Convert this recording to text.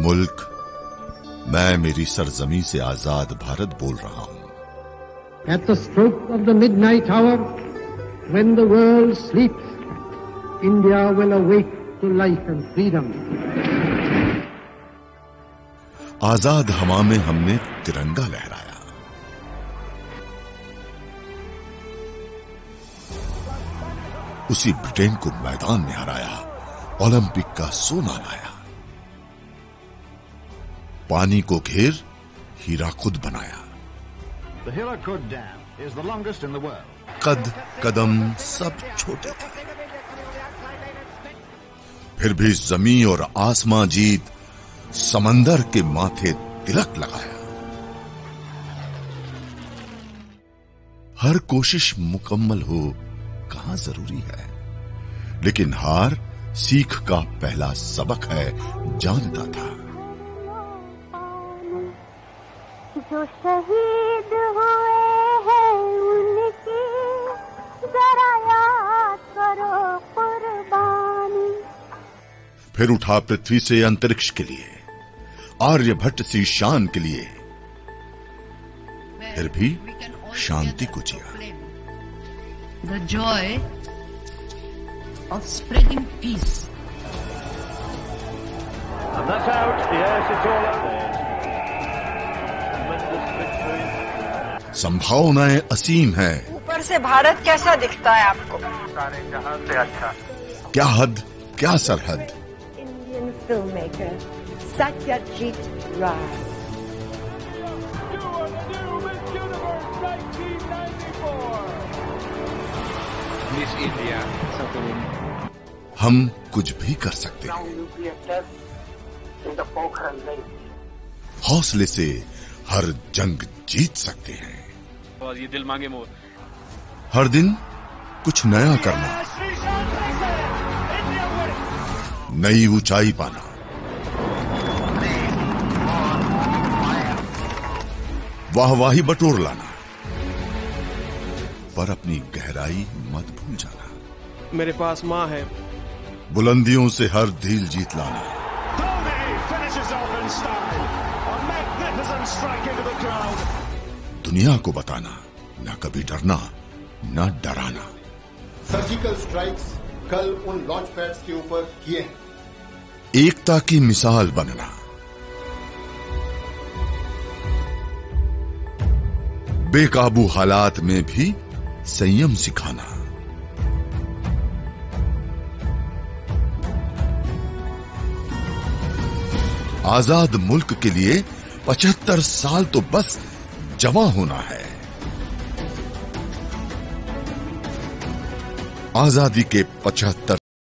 मुल्क, मैं मेरी सरजमी से आजाद भारत बोल रहा हूं। At the stroke of the midnight hour, when the world sleeps, India will awake to life and freedom. आजाद हवा में हमने तिरंगा लहराया। उसी ब्रिटेन को मैदान में हराया, ओलंपिक का सोना लाया। पानी को घेर हीराकुद बनाया। The Hirakud Dam is the longest in the world. कद कदम सब छोटे थे, फिर भी जमीन और आसमां जीत समंदर के माथे तिलक लगाया। हर कोशिश मुकम्मल हो कहां जरूरी है, लेकिन हार सीख का पहला सबक है, जानता था। जो शहीद हुए हैं उनकी जरा याद करो कुर्बानी। फिर उठा पृथ्वी से अंतरिक्ष के लिए, आर्यभट्ट सी शान के लिए, फिर भी शांति को जिया। The joy of spreading peace. And that's out. Yes, it's all out there. Tremendous victory. संभावनाएं असीम है। ऊपर से भारत कैसा दिखता है आपको? सारे जहां से अच्छा। क्या हद, क्या सरहद। Indian filmmaker Satyajit Ray. Miss India. हम कुछ भी कर सकते हैं। हौसले से हर जंग जीत सकते हैं। और ये दिल मांगे मोर। हर दिन कुछ नया करना, नई ऊंचाई पाना, वाहवाही बटोर लाना, पर अपनी गहराई मत भूल जाना। मेरे पास माँ है। बुलंदियों से हर दिल जीत लाना। दुनिया को बताना, न कभी डरना, न डराना। सर्जिकल स्ट्राइक्स कल उन लॉन्च पैड्स के ऊपर किए हैं। एकता की मिसाल बनना, बेकाबू हालात में भी संयम सिखाना, आजाद मुल्क के लिए 75 साल तो बस जमा होना है। आजादी के 75